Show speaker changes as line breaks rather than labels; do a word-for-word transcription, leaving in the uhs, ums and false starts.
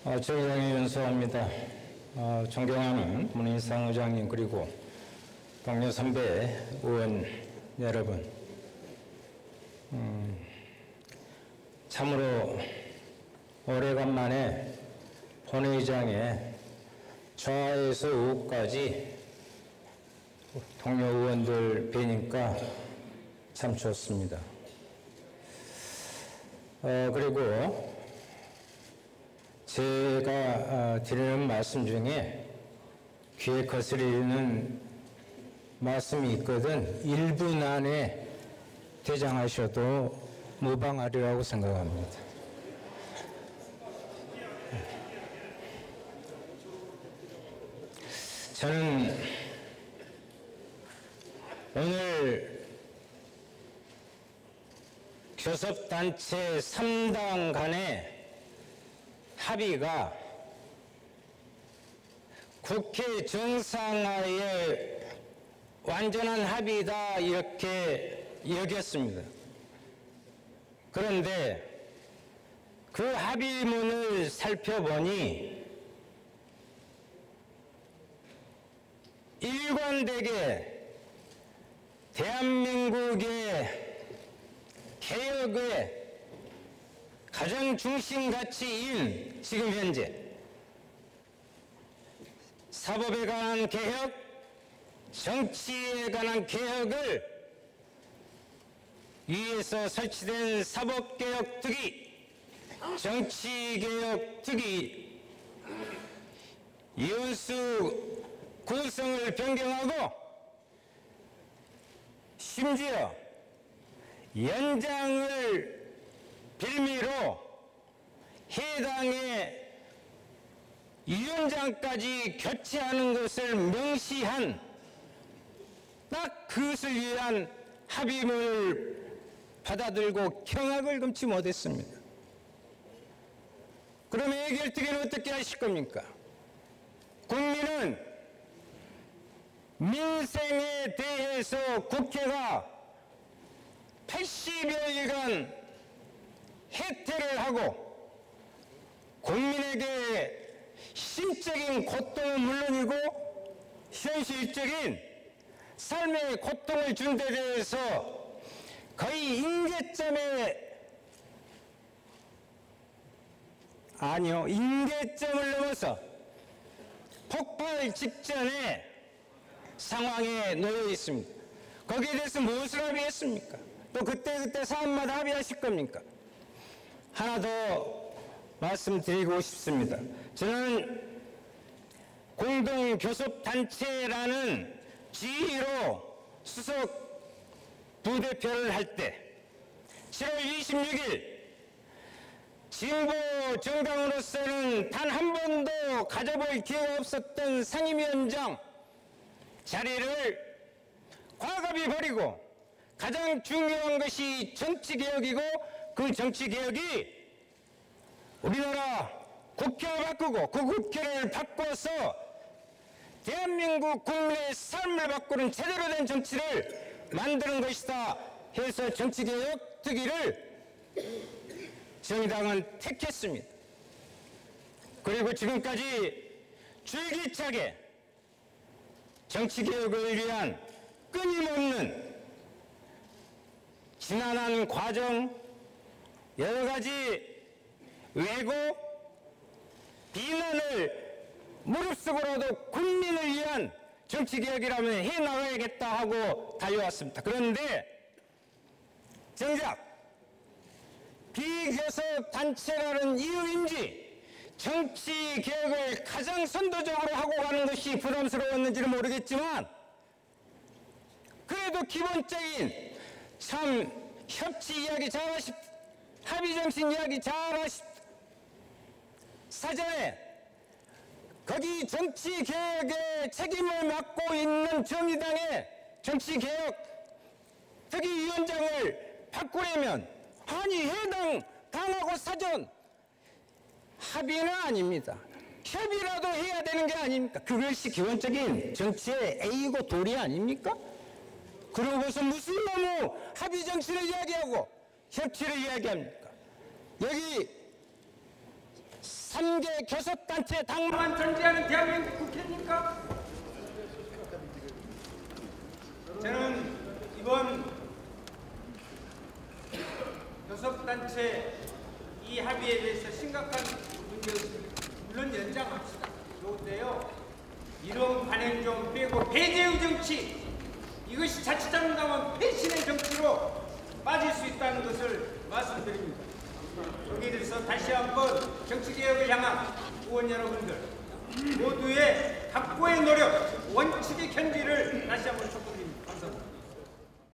어, 정의당의 윤소호입니다. 어, 존경하는 문인상 의장님 그리고 동료 선배 의원 여러분, 음, 참으로 오래간만에 본회의장에 좌에서 우까지 동료 의원들 뵈니까 참 좋습니다. 어, 그리고 제가 드리는 말씀 중에 귀에 거스리는 말씀이 있거든 일 분 안에 대장하셔도 무방하리라고 생각합니다. 저는 오늘 교섭단체 삼 당 간의 합의가 국회 정상화의 완전한 합의다 이렇게 여겼습니다. 그런데 그 합의문을 살펴보니 일관되게 대한민국의 개혁의 가장 중심 가치인 지금 현재 사법에 관한 개혁, 정치에 관한 개혁을 위에서 설치된 사법개혁특위, 정치개혁특위 연수 구성을 변경하고 심지어 연장을 빌미로 해당의 위원장까지 교체하는 것을 명시한 딱 그것을 위한 합의문을 받아들고 경악을 금치 못했습니다. 그럼 해결특위는 어떻게 하실 겁니까? 국민은 민생에 대해서 국회가 팔십여일간 혜택을 하고 국민에게 심적인 고통은 물론이고 현실적인 삶의 고통을 준 데 대해서 거의 임계점에 아니요 임계점을 넘어서 폭발 직전의 상황에 놓여 있습니다. 거기에 대해서 무엇을 합의했습니까? 또 그때그때 사안마다 합의하실 겁니까? 하나 더 말씀드리고 싶습니다. 저는 공동교섭단체라는 지위로 수석 부대표를 할 때 칠월 이십육일 진보 정당으로서는 단 한 번도 가져볼 기회가 없었던 상임위원장 자리를 과감히 버리고 가장 중요한 것이 정치개혁이고 그 정치개혁이 우리나라 국회를 바꾸고 그 국회를 바꿔서 대한민국 국민의 삶을 바꾸는 제대로 된 정치를 만드는 것이다 해서 정치개혁 특위를 정의당은 택했습니다. 그리고 지금까지 줄기차게 정치개혁을 위한 끊임없는 지난한 과정, 여러 가지 왜곡, 비난을 무릅쓰고라도 국민을 위한 정치개혁이라면 해나가야겠다 하고 달려왔습니다. 그런데 정작 비교섭단체라는 이유인지 정치개혁을 가장 선도적으로 하고 가는 것이 부담스러웠는지는 모르겠지만 그래도 기본적인 참 협치 이야기 잘하십, 합의정신 이야기 잘하십, 사전에 거기 정치개혁의 책임을 맡고 있는 정의당의 정치개혁 특위위원장을 바꾸려면 아니 해당 당하고 사전 합의는 아닙니다. 협의라도 해야 되는 게 아닙니까? 그것이 기본적인 정치의 A고 도리 아닙니까? 그러고서 무슨 너무 합의 정치를 이야기하고 협치를 이야기합니까? 여기 삼 개 교섭단체 당만 존재하는 대한민국 국회입니까? 저는 이번 교섭단체 이 합의에 대해서 심각한 문제가 있습니다. 물론 연장합시다. 좋은데요. 이런 관행 좀 빼고 배제의 정치, 이것이 자칫 잘못하면 배신의 정치로 빠질 수 있다는 것을 말씀드립니다. 여기에 대해서 다시 한번 정치개혁을 향한 의원 여러분들 모두의 각고의 노력, 원칙의 견지를 다시 한번 촉구드립니다.